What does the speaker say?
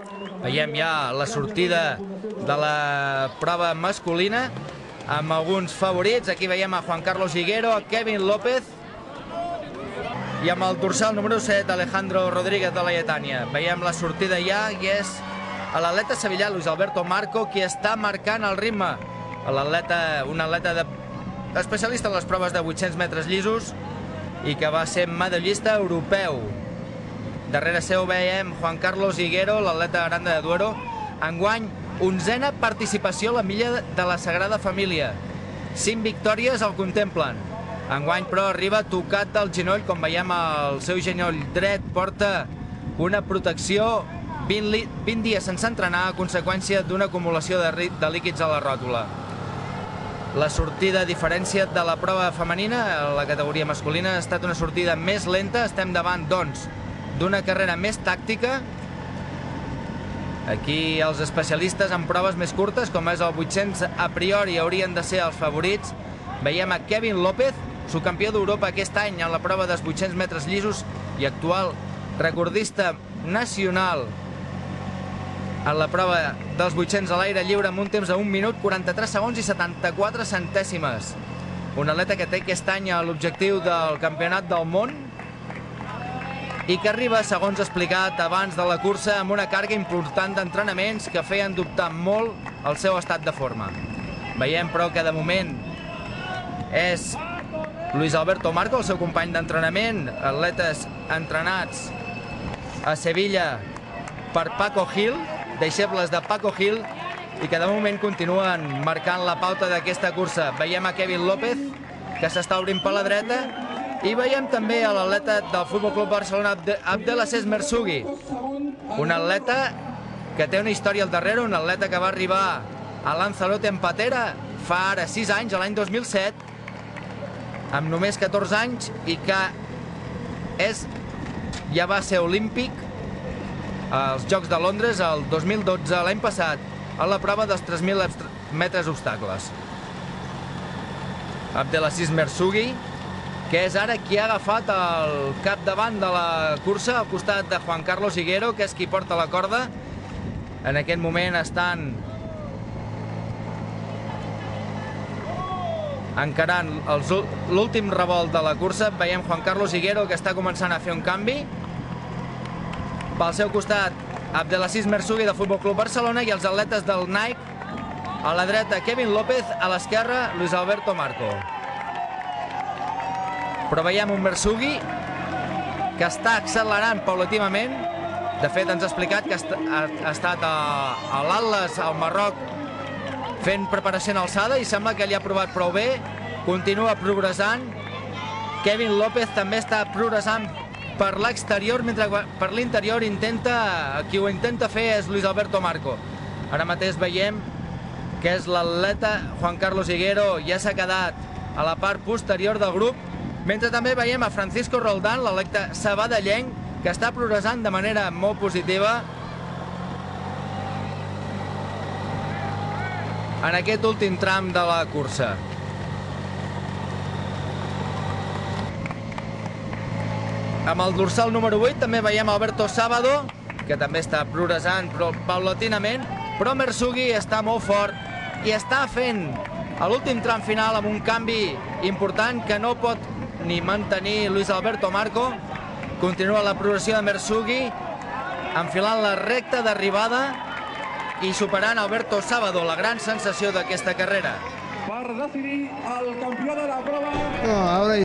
Veiem ja la sortida de la prova masculina amb alguns favorits. Aquí veiem a Juan Carlos Higuero, a Kevin López i amb el dorsal número 7, Alejandro Rodríguez de Laietània. Veiem la sortida ja i és a l'atleta sevillà Luis Alberto Marco qui està marcant el ritme. Un atleta especialista en les proves de 800 metres llisos i que va ser medallista europeu. Darrere seu veiem Juan Carlos Higuero, l'atleta Aranda de Duero. Enguany, 11a participació a la milla de la Sagrada Família. 5 victòries el contemplen. Enguany, però, arriba tocat del genoll, com veiem el seu genoll dret porta una protecció 20 dies sense entrenar a conseqüència d'una acumulació de líquids a la ròtula. La sortida, a diferència de la prova femenina, a la categoria masculina, ha estat una sortida més lenta. Estem davant, doncs, d'una carrera més tàctica. Aquí els especialistes en proves més curtes, com és el 800, a priori haurien de ser els favorits. Veiem a Kevin López, subcampió d'Europa aquest any en la prova dels 800 metres llisos i actual recordista nacional en la prova dels 800 a l'aire lliure amb un temps de 1 minut, 43 segons i 74 centèsimes. Un atleta que té aquest any l'objectiu del Campionat del Món i que arriba, segons explicat abans de la cursa, amb una càrrega important d'entrenaments que feien dubtar molt el seu estat de forma. Veiem, però, que de moment és Luis Alberto Marco, el seu company d'entrenament, atletes entrenats a Sevilla per Paco Gil, deixebles de Paco Gil, i que de moment continuen marcant la pauta d'aquesta cursa. Veiem a Kevin López, que s'està obrint per la dreta, i veiem també a l'atleta del Futbol Club Barcelona, Abdelaziz Merzougui, un atleta que té una història al darrere, un atleta que va arribar a Lanzarote en patera fa ara 6 anys, l'any 2007, amb només 14 anys, i que ja va ser olímpic als Jocs de Londres el 2012, l'any passat, a la prova dels 3.000 metres obstacles. Abdelaziz Merzougui, que és ara qui ha agafat el capdavant de la cursa al costat de Juan Carlos Higuero, que és qui porta la corda. En aquest moment estan encarant l'últim revolt de la cursa. Veiem Juan Carlos Higuero, que està començant a fer un canvi. Pel seu costat, Abdelaziz Merzougui del Futbol Club Barcelona, i els atletes del Nike. A la dreta, Kevin López, a l'esquerra, Luis Alberto Marco. Però veiem un Merzougui que està accelerant paulatinament. De fet, ens ha explicat que ha estat a l'Atlas, al Marroc, fent preparació en alçada, i sembla que li ha provat prou bé. Continua progressant. Kevin López també està progressant per l'exterior, mentre per l'interior qui ho intenta fer és Luis Alberto Marco. Ara mateix veiem que és l'atleta Juan Carlos Higuero, ja s'ha quedat a la part posterior del grup, mentre també veiem a Francisco Roldán, l'atleta sabadellenc, que està progressant de manera molt positiva en aquest últim tram de la cursa. Amb el dorsal número 8 també veiem Alberto Sábado, que també està progressant paulatinament, però Merzougui està molt fort i està fent a l'últim tram final amb un canvi important que no pot ni mantenir Luis Alberto Marco. Continua la progressió de Merzougui, enfilant la recta d'arribada i superant Alberto Sábado, la gran sensació d'aquesta carrera. Per decidir el campió de la prova.